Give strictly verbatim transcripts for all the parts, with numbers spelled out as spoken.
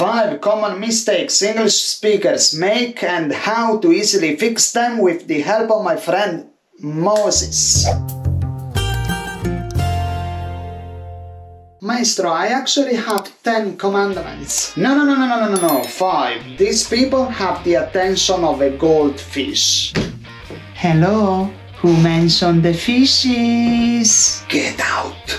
Five common mistakes English speakers make and how to easily fix them with the help of my friend Moses. Maestro, I actually have ten commandments. No, no, no, no, no, no, no, no, five. These people have the attention of a goldfish. Hello? Who mentioned the fishes? Get out!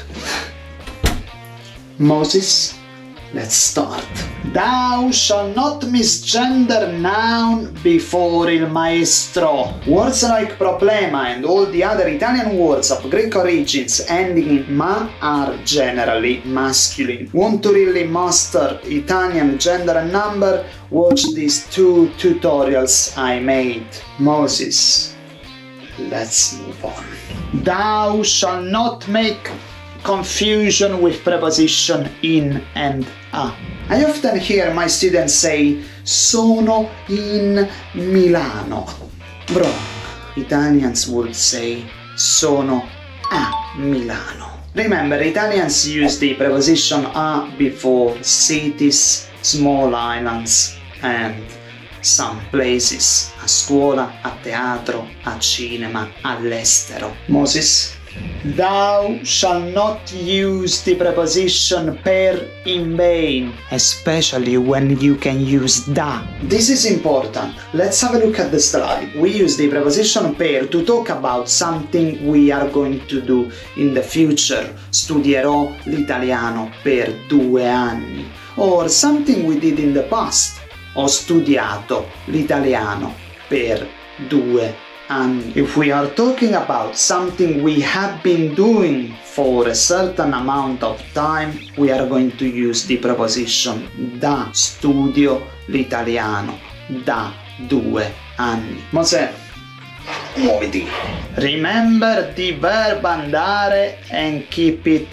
Moses, let's start. Thou shalt not misgender noun before il maestro. Words like problema and all the other Italian words of Greek origins ending in ma are generally masculine. Want to really master Italian gender and number? Watch these two tutorials I made. Moses, let's move on. Thou shalt not make confusion with preposition in and a. I often hear my students say sono in Milano. Wrong. Italians would say sono a Milano. Remember, Italians use the preposition a before cities, small islands and some places. A scuola, a teatro, a cinema, all'estero. Moses, thou shalt not use the preposition per in vain, especially when you can use da. This is important. Let's have a look at the slide. We use the preposition per to talk about something we are going to do in the future. Studierò l'italiano per due anni. Or something we did in the past. Ho studiato l'italiano per due anni. If we are talking about something we have been doing for a certain amount of time, we are going to use the preposition da. Studio l'italiano da due anni. Mosè, muoviti. Remember the verb andare and keep it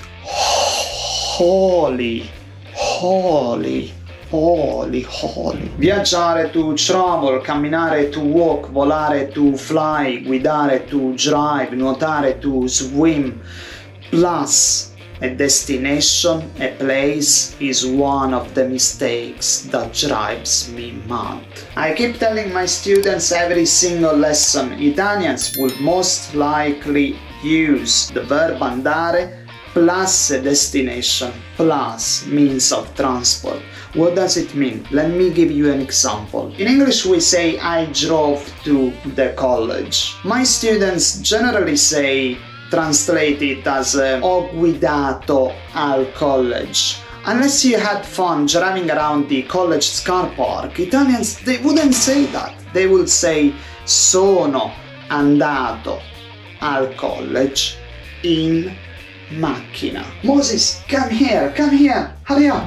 holy. Holy. Holy, holy. Viaggiare to travel, camminare to walk, volare to fly, guidare to drive, nuotare to swim. Plus, a destination, a place, is one of the mistakes that drives me mad. I keep telling my students every single lesson, Italians would most likely use the verb andare plus a destination, plus means of transport. What does it mean? Let me give you an example. In English we say I drove to the college. My students generally say, translate it as uh, ho guidato al college. Unless you had fun driving around the college car park, Italians, they wouldn't say that. They would say sono andato al college in macchina. Moses, come here, come here, hurry up.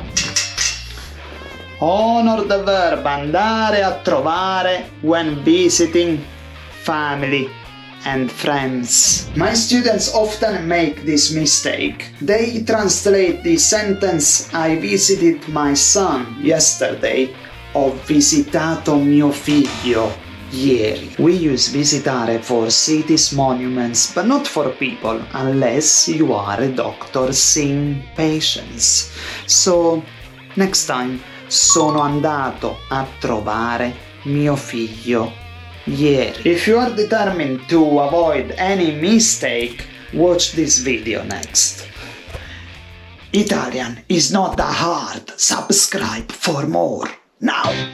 Honor the verb andare a trovare when visiting family and friends. My students often make this mistake. They translate the sentence I visited my son yesterday. Ho visitato mio figlio ieri. We use visitare for cities, monuments, but not for people, unless you are a doctor seeing patients. So, next time, sono andato a trovare mio figlio ieri. If you are determined to avoid any mistake, watch this video next. Italian is not that hard. Subscribe for more. Now!